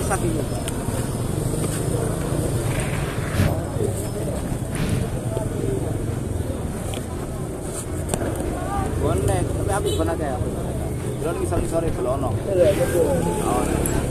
masak itu. Bonek, tapi habis benar ya. Belum ngisor-ngisor belono. Iya, betul. Oh.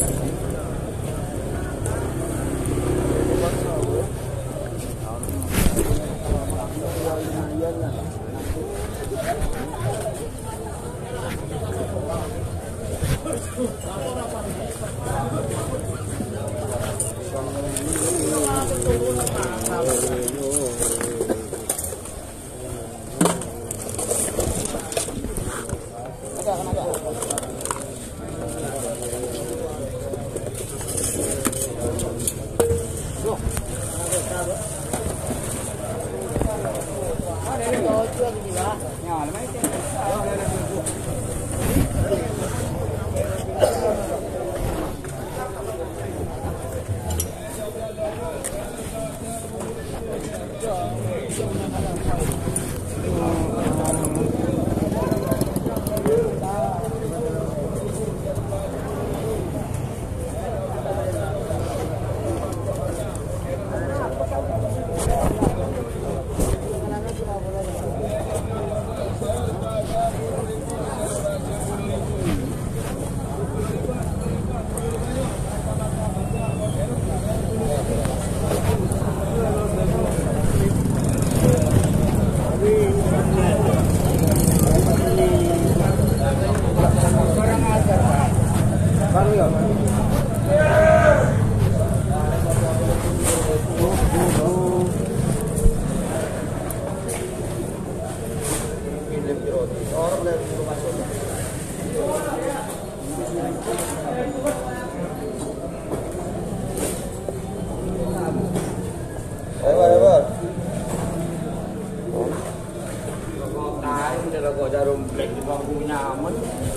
Jarum black di bangku nyaman.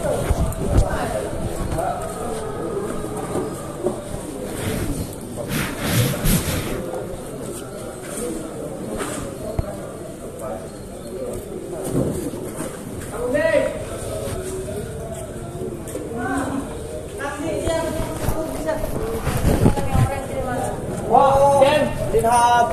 Wah, Den, lihat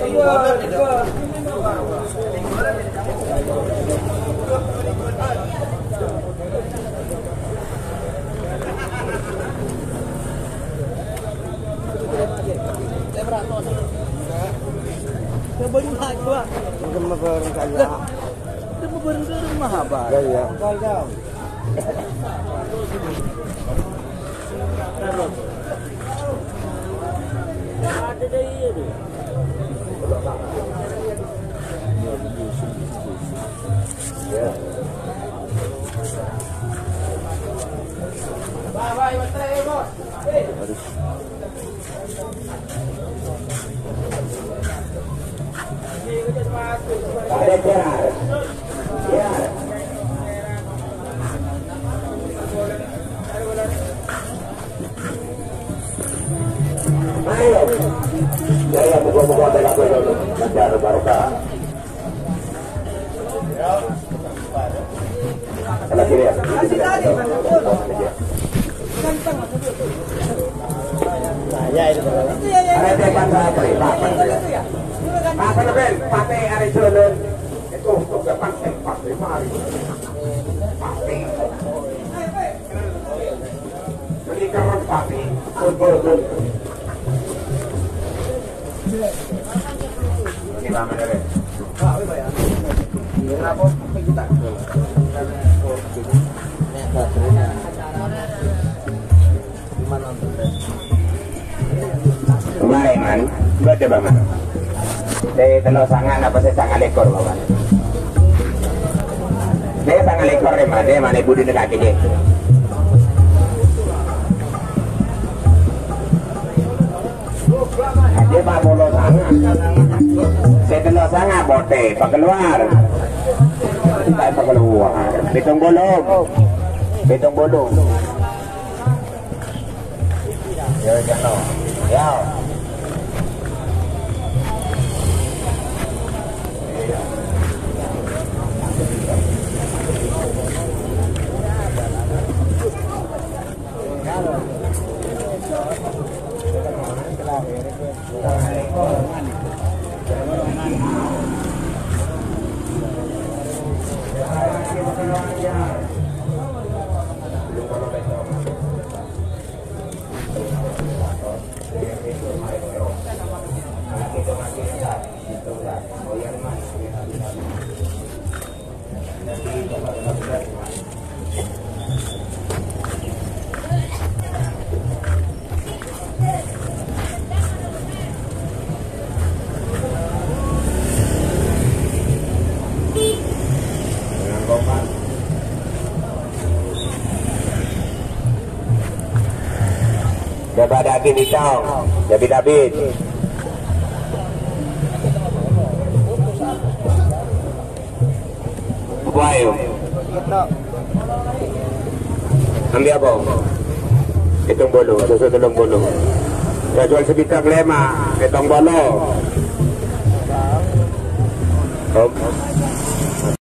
Kemarin berapa banget? Saya telur sangan apa saya sangat lekor bapak? Saya sangat lekor ya mana? Dia mana budi dekat dia? Dia pak bolo sangat. Saya telur sangat bote pak keluar. Tidak pak keluar. Betung bolong. Betung bolong. Ya jangan. Ya. Coba daging ditong. David. Apa ayo? Ambil apa? Hitung bolu, susu telung bolu. Ya jual sebitang 5, hitung bolu.